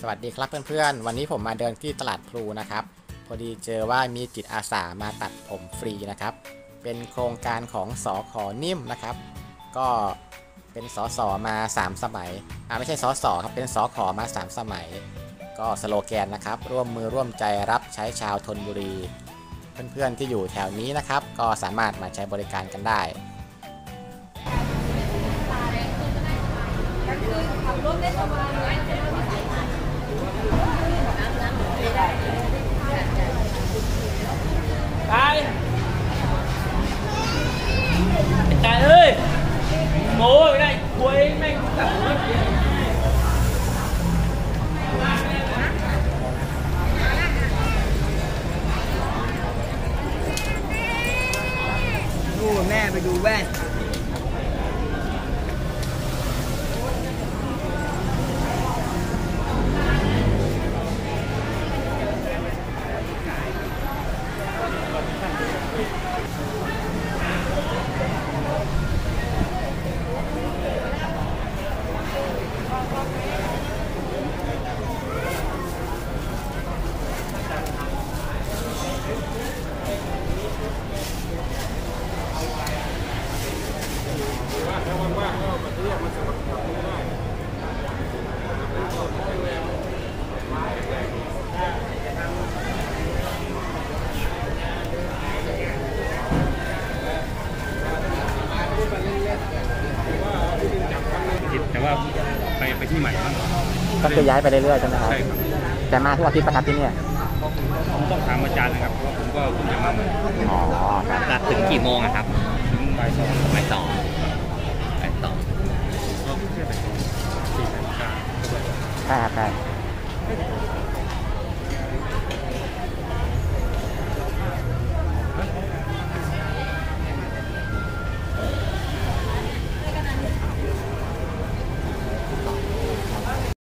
สวัสดีครับเพื่อนๆวันนี้ผมมาเดินที่ตลาดพลูนะครับพอดีเจอว่ามีจิตอาสามาตัดผมฟรีนะครับเป็นโครงการของสข.นิ่มนะครับก็เป็นสสมา3สมัยไม่ใช่สสครับเป็นสข.มา3สมัยก็สโลแกนนะครับร่วมมือร่วมใจรับใช้ชาวธนบุรีเพื่อนๆที่อยู่แถวนี้นะครับก็สามารถมาใช้บริการกันได้ขับรถได้สบายตายตายเอ้ยโง่ไม่ได้คุยแม่งตัดรถดูแม่ไปดูแว่นแต่ว่าไปที่ใหม่บ้างก็คือย้ายไปเรื่อยๆใช่ไหมครับใช่ครับแต่มาทุกอาทิตย์ประทับที่นี่ผมต้องถามอาจารย์นะครับเพราะผมก็เพิ่งจะมาใหม่อ๋อครับตัดถึงกี่โมงอะครับถึงบ่าย 2 บ่าย 2บ่าย 2 ก็แค่บ่าย 2 4 นาฬิกาใช่ครับใช่